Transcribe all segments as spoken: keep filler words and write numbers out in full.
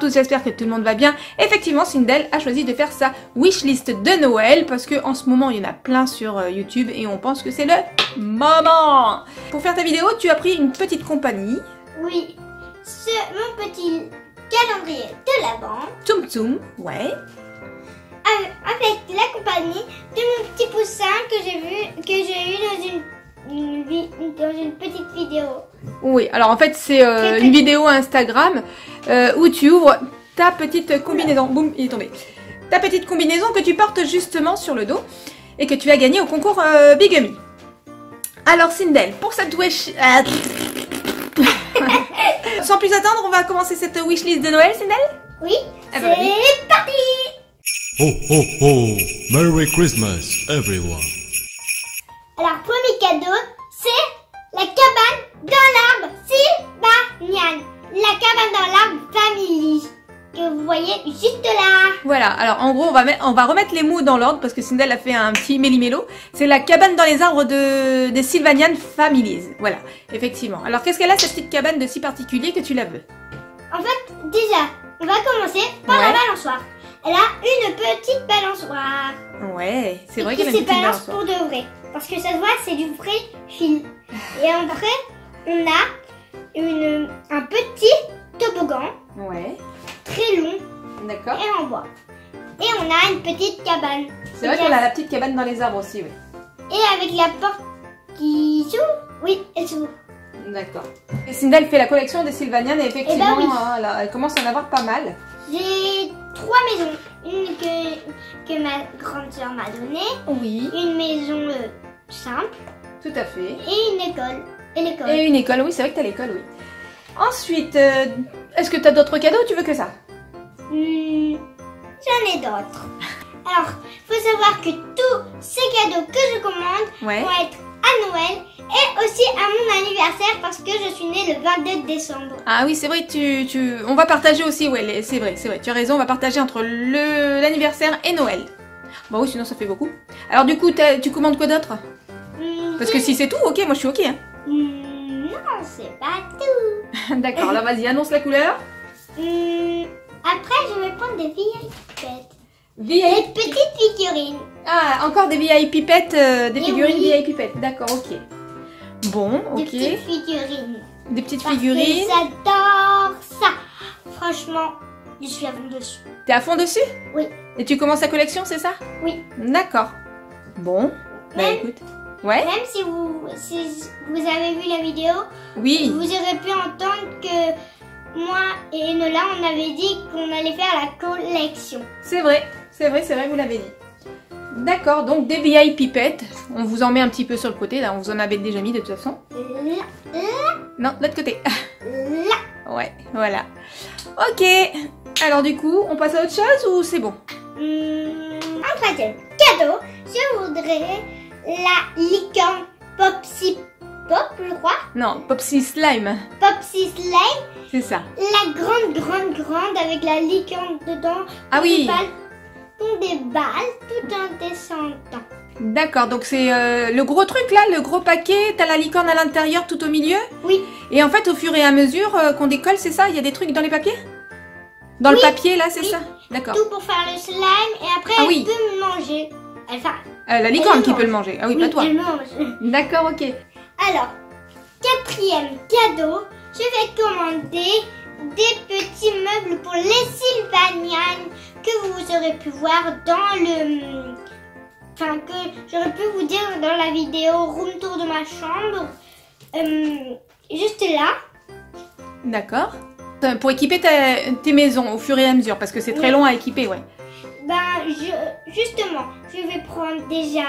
tous, j'espère que tout le monde va bien. Effectivement, Sindel a choisi de faire sa wishlist de Noël parce que en ce moment, il y en a plein sur YouTube et on pense que c'est le moment. Pour faire ta vidéo, tu as pris une petite compagnie. Oui, ce, mon petit calendrier de l'Avent. Tsum Tsum, ouais. Avec la compagnie de mon petit poussin que j'ai vu, que j'ai eu dans une Une, dans une petite vidéo. Oui, alors en fait c'est euh, une vidéo Instagram euh, où tu ouvres ta petite combinaison. Boum, il est tombé. Ta petite combinaison que tu portes justement sur le dos et que tu as gagné au concours euh, Bigamy. Alors Sindel, pour cette wish... Sans plus attendre, on va commencer cette wishlist de Noël, Sindel? Oui, ah bah, c'est parti. Ho ho ho! Merry Christmas, everyone! Alors, premier cadeau, c'est la cabane dans l'arbre Sylvanian. La cabane dans l'arbre Family. Que vous voyez juste là. Voilà, alors en gros, on va, mettre, on va remettre les mots dans l'ordre parce que Sindel a fait un petit méli-mélo. C'est la cabane dans les arbres de, des Sylvanian Families. Voilà, effectivement. Alors, qu'est-ce qu'elle a, cette petite cabane de si particulier que tu la veux? En fait, déjà, on va commencer par ouais. la balançoire. Elle a une petite balançoire. Ouais, c'est vrai qu'elle qu'elle a une petite balance balançoire. pour de vrai. Parce que ça se voit, c'est du vrai fil. Et en vrai, on a une, un petit toboggan. Ouais. Très long. D'accord. Et en bois. Et on a une petite cabane. C'est vrai qu'on a la petite cabane dans les arbres aussi, oui. Et avec la porte qui s'ouvre. Oui, elle s'ouvre. D'accord. Et Sindel fait la collection des Sylvanian et effectivement, eh ben oui. hein, elle, elle commence à en avoir pas mal. J'ai trois maisons. Une que, que ma grande soeur m'a donnée. Oui. Une maison euh, simple. Tout à fait. Et une école. Et l'école. Et une école, oui, c'est vrai que tu as l'école, oui. Ensuite, euh, est-ce que tu as d'autres cadeaux ou tu veux que ça? Hmm, J'en ai d'autres. Alors, il faut savoir que tous ces cadeaux que je commande ouais. vont être à Noël et aussi à mon anniversaire parce que je suis née le vingt-deux décembre. Ah oui, c'est vrai, tu, tu... on va partager aussi, ouais, c'est vrai, c'est vrai, tu as raison, on va partager entre le l'anniversaire et Noël. Bon oui, sinon ça fait beaucoup. Alors du coup, tu commandes quoi d'autre? hmm, Parce que si c'est tout, ok, moi je suis ok. Hein. hmm, non, c'est pas tout. D'accord, là vas-y, annonce la couleur. Hmm, après, je vais prendre des vieilles pipettes. V I P... Des petites figurines. Ah, encore des V I P pipettes, euh, des Et figurines oui. V I P pipettes, d'accord, ok. Bon, ok. Des petites figurines. Des petites Parce figurines. que j'adore ça. Franchement, je suis à fond dessus. T'es à fond dessus? Oui. Et tu commences ta collection, c'est ça? Oui. D'accord. Bon, bah Même, écoute. Ouais. même si vous, si vous avez vu la vidéo, Oui. vous aurez pu entendre que moi et Enola, on avait dit qu'on allait faire la collection. C'est vrai, c'est vrai, c'est vrai, vous l'avez dit. D'accord, donc des V I P pipettes. On vous en met un petit peu sur le côté, là, on vous en avait déjà mis de toute façon. Là, là, Non, de l'autre côté. là. Ouais, voilà. Ok. Alors du coup, on passe à autre chose ou c'est bon? Hum, en troisième cadeau, je voudrais la licorne Popsy Pop, je crois. Non, Popsy Slime. Popsy Slime. C'est ça. La grande, grande, grande avec la licorne dedans. Ah oui. Des balles, font des balles tout en descendant. D'accord, donc c'est euh, le gros truc là, le gros paquet, t'as la licorne à l'intérieur tout au milieu. Oui. Et en fait, au fur et à mesure euh, qu'on décolle, c'est ça? Il y a des trucs dans les papiers? Dans oui. le papier là, c'est oui. ça? D'accord. Tout pour faire le slime et après ah, elle oui. peut me manger. Elle, enfin, euh, la licorne elle qui mange. peut le manger. Ah oui, oui, pas toi. Elle mange. D'accord, ok. Alors, quatrième cadeau, je vais commander des petits meubles pour les Sylvanian que vous aurez pu voir dans le... Enfin, que j'aurais pu vous dire dans la vidéo room tour de ma chambre. Euh, juste là. D'accord. Pour équiper ta, tes maisons au fur et à mesure, parce que c'est très oui. long à équiper, ouais. Ben, je, justement, je vais prendre déjà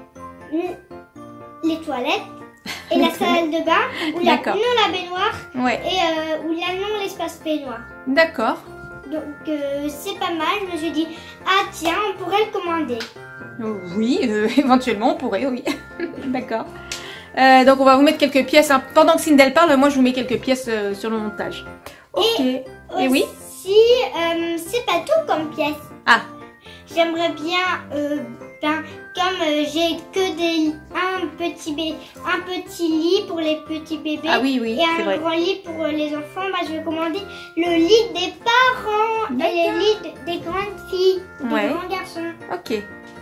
les toilettes et la salle de bain, ou la, non la baignoire, ouais. et euh, ou la non l'espace baignoire. D'accord. Donc euh, c'est pas mal, je me suis dit, ah tiens, on pourrait le commander. Oui, euh, éventuellement on pourrait, oui. D'accord. Euh, donc on va vous mettre quelques pièces. Hein. Pendant que Sindel parle, moi je vous mets quelques pièces euh, sur le montage. Ok. Et, et oui si euh, c'est pas tout comme pièce. Ah. J'aimerais bien euh, ben, comme euh, j'ai que des, un, petit bé, un petit lit pour les petits bébés Ah oui, oui, et c'est un vrai. grand lit pour euh, les enfants, bah, je vais commander le lit des parents et le lit de- des grandes filles, des Ouais. grands garçons. Ok.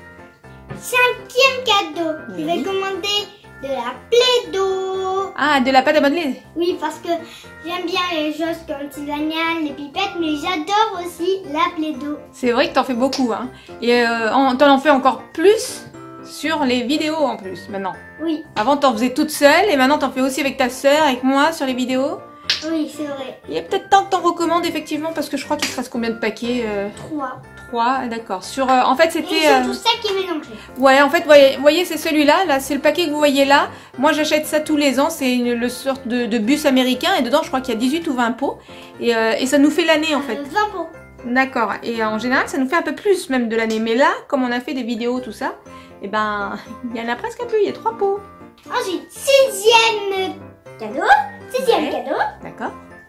Cinquième cadeau, je Oui. vais commander de la Play-Doh. Ah, de la pâte à modeler. Oui, parce que j'aime bien les choses comme Tisanian, les pipettes, mais j'adore aussi la Play-Doh. C'est vrai que t'en fais beaucoup, hein. Et euh, en- t'en en fais encore plus sur les vidéos en plus, maintenant. Oui, Avant, t'en faisais toute seule et maintenant, t'en fais aussi avec ta sœur, avec moi sur les vidéos. oui, c'est vrai. Il y a peut-être temps que t'en recommandes, effectivement, parce que je crois qu'il te reste combien de paquets euh, Trois. Trois, d'accord. Sur, euh, en fait, Et c'était... c'est euh, tout ça qui est mélangé. Ouais, en fait, voyez, voyez c'est celui-là. Là, c'est le paquet que vous voyez là. Moi, j'achète ça tous les ans. C'est une le sorte de, de bus américain. Et dedans, je crois qu'il y a dix-huit ou vingt pots. Et, euh, et ça nous fait l'année, en fait. Euh, vingt pots. D'accord. Et euh, en général, ça nous fait un peu plus même de l'année. Mais là, comme on a fait des vidéos, tout ça, et ben, il y en a presque plus. Il y a trois pots. Ensuite, sixième cadeau. Sixième Ouais. cadeau. D'accord.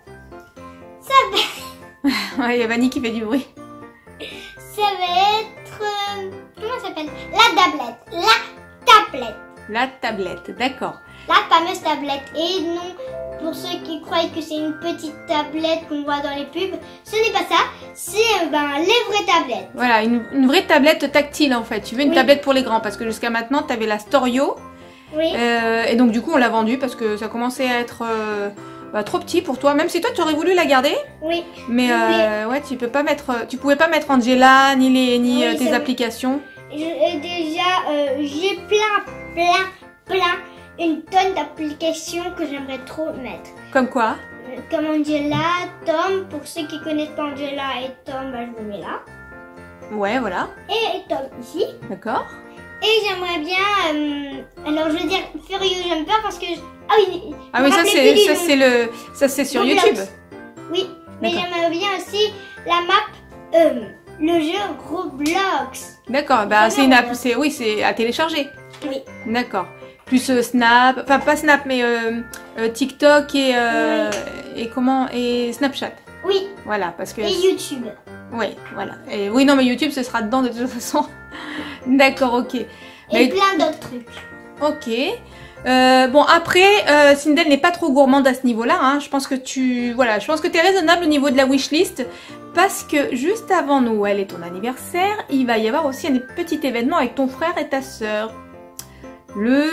Ça va, Ouais, il y a Vanny qui fait du bruit. ça va être... euh, comment ça s'appelle? La tablette. La tablette. La tablette. D'accord. La fameuse tablette. Et non, pour ceux qui croient que c'est une petite tablette qu'on voit dans les pubs, ce n'est pas ça. C'est euh, ben, les vraies tablettes. Voilà, une, une vraie tablette tactile, en fait. Tu veux une Oui. tablette pour les grands. Parce que jusqu'à maintenant, tu avais la Storio. Oui. Euh, et donc, du coup, on l'a vendue parce que ça commençait à être... euh, bah, trop petit pour toi, même si toi tu aurais voulu la garder, Oui. mais euh, ouais, tu peux pas mettre, tu pouvais pas mettre Angela ni les ni Oui, euh, c'est tes vrai. applications. Je- euh, déjà, euh, j'ai plein, plein, plein, une tonne d'applications que j'aimerais trop mettre. Comme quoi? Euh, Comme Angela, Tom, pour ceux qui connaissent pas Angela et Tom, bah, je le mets là. Ouais, voilà, Et, et Tom ici. d'accord. Et j'aimerais bien, euh, alors je veux dire Furious Jumper parce que, je- ah oui, je Ah me oui, ça rappelais c'est plus du ça nom. c'est le ça c'est sur Roblox. YouTube. Oui, mais D'accord. j'aimerais bien aussi la map, euh, le jeu Roblox. D'accord, bah C'est c'est une bien, app, voilà. c'est oui, c'est à télécharger. Oui. D'accord. Plus euh, Snap, enfin pas Snap mais euh, euh, TikTok et euh, et comment et Snapchat. Oui, Voilà, parce que et YouTube. oui, voilà. Et oui, non mais YouTube ce sera dedans de toute façon. D'accord, OK. Et Mais- plein d'autres trucs. Ok. Euh, bon après, euh, Sindel n'est pas trop gourmande à ce niveau-là. Hein. Je pense que tu, voilà, je pense que tu es raisonnable au niveau de la wishlist parce que juste avant Noël et ton anniversaire, il va y avoir aussi un petit événement avec ton frère et ta sœur. Le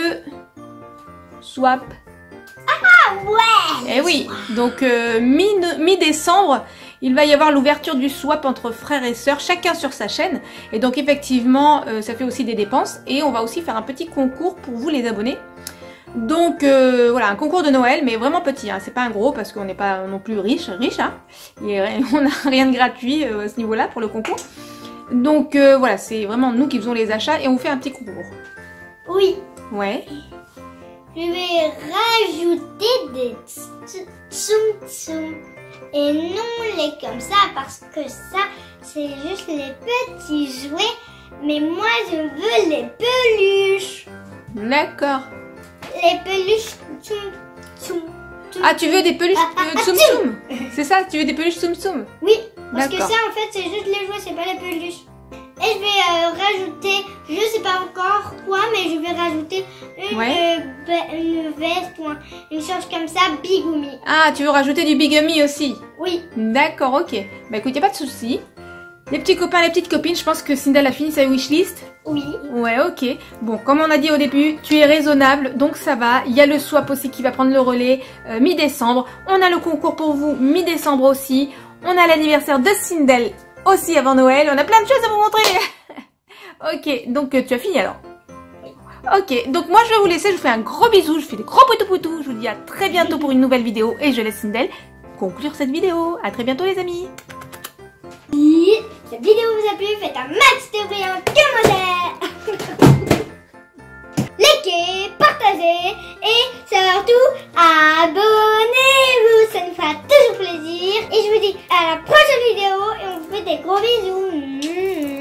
swap. Ah ouais. Eh oui. Donc euh, mi- mi-décembre, il va y avoir l'ouverture du swap entre frères et sœurs, chacun sur sa chaîne. Et donc effectivement, euh, ça fait aussi des dépenses. Et on va aussi faire un petit concours pour vous les abonnés. Donc euh, voilà, un concours de Noël, mais vraiment petit. Hein. C'est pas un gros parce qu'on n'est pas non plus riche, riche. Hein. Et on n'a rien de gratuit euh, à ce niveau-là pour le concours. Donc euh, voilà, c'est vraiment nous qui faisons les achats et on vous fait un petit concours. Oui, Ouais. je vais rajouter des tss- tsum tsum. Et non les comme ça parce que ça, c'est juste les petits jouets. Mais moi, je veux les peluches. D'accord. Les peluches tsum tsum. tsum, Ah, tu veux des peluches Ah, ah, euh, ah, Tsum Tsum? C'est ça, tu veux des peluches Tsum Tsum? Oui, parce que D'accord. ça, en fait, c'est juste les jouets, c'est pas les peluches. Et je vais euh, rajouter, je sais pas encore quoi, mais je vais rajouter une, Ouais. euh, be- une veste ou un- une chose comme ça, Bigumi. Ah, tu veux rajouter du bigami aussi? Oui, D'accord, ok. Bah écoute, y a pas de souci. Les petits copains, les petites copines, je pense que Sindel a fini sa wishlist. oui. Ouais, ok. Bon, comme on a dit au début, tu es raisonnable, donc ça va. Il y a le swap aussi qui va prendre le relais euh, mi-décembre. On a le concours pour vous mi-décembre aussi. On a l'anniversaire de Sindel aussi avant Noël. On a plein de choses à vous montrer. Ok, donc euh, tu as fini alors. Ok, donc moi je vais vous laisser. Je vous fais un gros bisou. Je fais des gros poutou poutou. Je vous dis à très bientôt pour une nouvelle vidéo. Et je laisse Sindel conclure cette vidéo. À très bientôt les amis. Si cette vidéo vous a plu, faites un max de brillants commentaires. Likez, partagez et surtout abonnez-vous. Ça nous fera toujours plaisir. Et je vous dis à la prochaine vidéo et on vous fait des gros bisous.